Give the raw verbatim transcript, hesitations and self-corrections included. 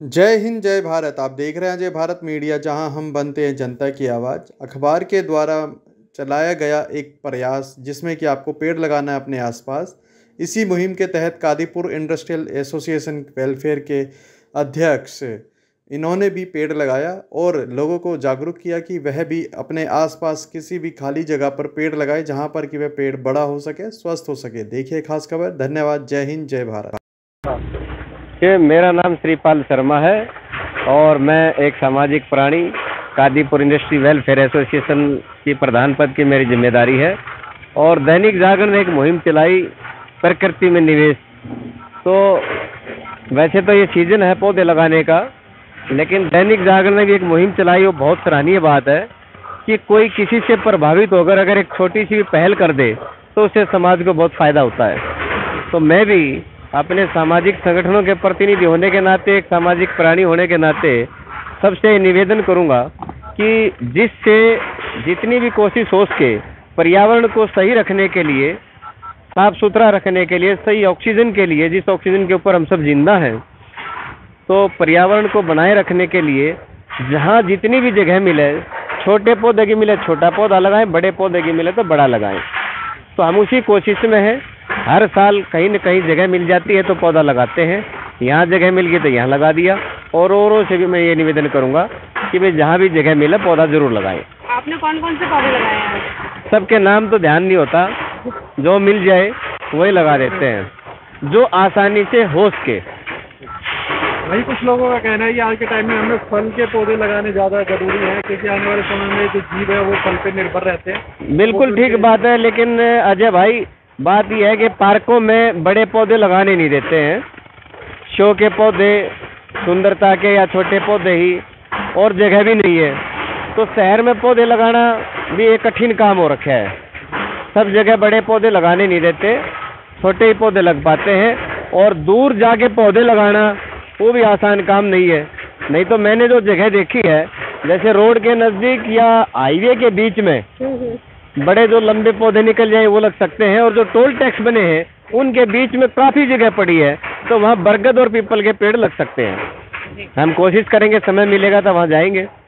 जय हिंद जय भारत। आप देख रहे हैं जय भारत मीडिया, जहां हम बनते हैं जनता की आवाज़। अखबार के द्वारा चलाया गया एक प्रयास जिसमें कि आपको पेड़ लगाना है अपने आसपास। इसी मुहिम के तहत कादीपुर इंडस्ट्रियल एसोसिएशन वेलफेयर के अध्यक्ष इन्होंने भी पेड़ लगाया और लोगों को जागरूक किया कि वह भी अपने आसपास किसी भी खाली जगह पर पेड़ लगाए, जहां पर कि वह पेड़ बड़ा हो सके, स्वस्थ हो सके। देखिए खास खबर। धन्यवाद। जय हिंद जय भारत। कि मेरा नाम श्रीपाल शर्मा है और मैं एक सामाजिक प्राणी कादीपुर इंडस्ट्री वेलफेयर एसोसिएशन की प्रधान पद की मेरी जिम्मेदारी है। और दैनिक जागरण ने एक मुहिम चलाई, प्रकृति में निवेश। तो वैसे तो ये सीजन है पौधे लगाने का, लेकिन दैनिक जागरण ने भी एक मुहिम चलाई। वो बहुत सराहनीय बात है कि कोई किसी से प्रभावित होकर अगर एक छोटी सी पहल कर दे तो उससे समाज को बहुत फ़ायदा होता है। तो मैं भी अपने सामाजिक संगठनों के प्रतिनिधि होने के नाते, एक सामाजिक प्राणी होने के नाते सबसे निवेदन करूंगा कि जिससे जितनी भी कोशिश हो सके पर्यावरण को सही रखने के लिए, साफ सुथरा रखने के लिए, सही ऑक्सीजन के लिए, जिस ऑक्सीजन के ऊपर हम सब जिंदा हैं, तो पर्यावरण को बनाए रखने के लिए जहाँ जितनी भी जगह मिले, छोटे पौधे की मिले छोटा पौधा लगाएं, बड़े पौधे की मिले तो बड़ा लगाएं। तो हम उसी कोशिश में हैं। हर साल कहीं न कहीं जगह मिल जाती है तो पौधा लगाते हैं। यहाँ जगह मिल गई तो यहाँ लगा दिया। और औरों से भी मैं ये निवेदन करूँगा कि भाई जहाँ भी जगह मिले पौधा जरूर लगाएं। आपने कौन कौन से पौधे लगाए हैं? सबके नाम तो ध्यान नहीं होता, जो मिल जाए वही लगा देते हैं, जो आसानी से हो सके। वही कुछ लोगों का कहना है कि आज के टाइम में हमें फल के पौधे लगाने ज़्यादा जरूरी है, क्योंकि आने वाले समय में जो जीव है वो फल पे निर्भर रहते हैं। बिल्कुल ठीक बात है, लेकिन अजय भाई बात यह है कि पार्कों में बड़े पौधे लगाने नहीं देते हैं। शो के पौधे, सुंदरता के या छोटे पौधे ही, और जगह भी नहीं है। तो शहर में पौधे लगाना भी एक कठिन काम हो रखा है। सब जगह बड़े पौधे लगाने नहीं देते, छोटे ही पौधे लग पाते हैं। और दूर जाके पौधे लगाना वो भी आसान काम नहीं है। नहीं तो मैंने जो जगह देखी है, जैसे रोड के नज़दीक या हाईवे के बीच में बड़े जो लंबे पौधे निकल जाए वो लग सकते हैं। और जो टोल टैक्स बने हैं उनके बीच में काफ़ी जगह पड़ी है, तो वहाँ बरगद और पीपल के पेड़ लग सकते हैं। हम कोशिश करेंगे, समय मिलेगा तो वहाँ जाएंगे।